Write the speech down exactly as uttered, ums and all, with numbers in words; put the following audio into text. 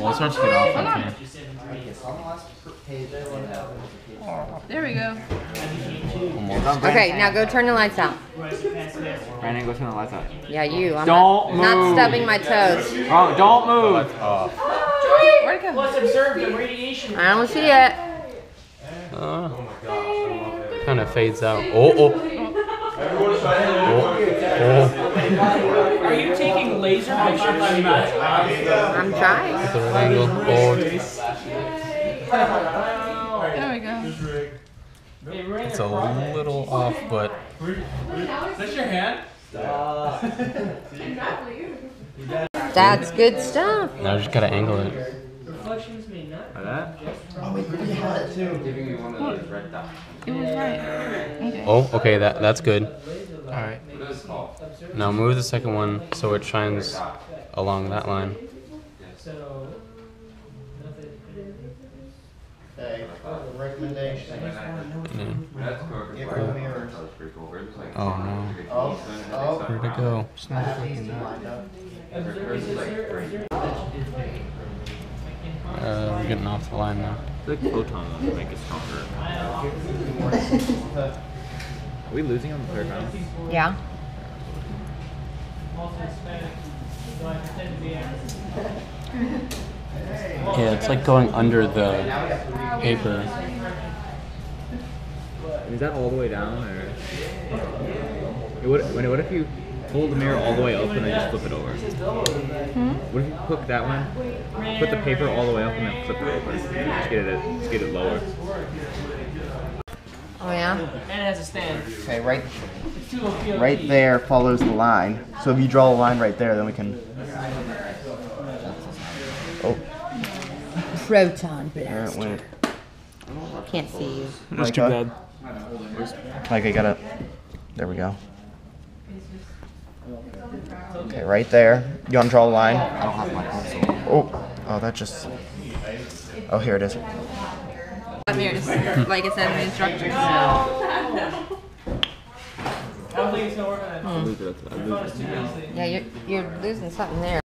Well, it starts to get off on here. There we go. Almost. Okay, now go turn the lights out. Brandon, go turn the lights out. Yeah, you. I'm Don't not, move. not stubbing my toes. Oh, don't move. Where'd it go? Let's observe the radiation. I don't see it. Uh, kind of fades out. Oh, oh. Oh, Are you taking laser pictures? I'm trying. oh. Third angle. Oh, There we go. it's a little off, but Is that your hand? That's good stuff. now I just gotta angle it. Reflections may not. Like that? It was right. Okay. Oh, okay, that that's good. All right. Now move the second one so it shines along that line. So, nothing. Okay, recommendation. Yeah. Get rid of mirrors. Oh no. Oh, oh. Where'd it go? It's not freaking lined up. Observe, is there, is there, Uh, we're getting off the line now. The photon will make it stronger. Are we losing on the third round? Yeah. so I pretend to be Anderson. Yeah, it's like going under the paper. Is that all the way down, or? What, what if you hold the mirror all the way up and then just flip it over? Hmm? What if you hook that one, put the paper all the way up and then flip it over? Just get it, just get it lower. Oh yeah. And it has a stand. Okay, right, It's two O P O P. right there follows the line. So if you draw a line right there, then we can. Oh, Proton there it went. Can't see you. That's too Like, bad. Like I gotta. There we go. Okay, right there. You wanna draw a line? I don't have my pencil. Oh, oh, that just. Oh, here it is. Mirrors, like it said in the instructions. I don't think it's gonna work on that. I lose it. I lose it. It's too easy. Yeah, you're you're losing something there.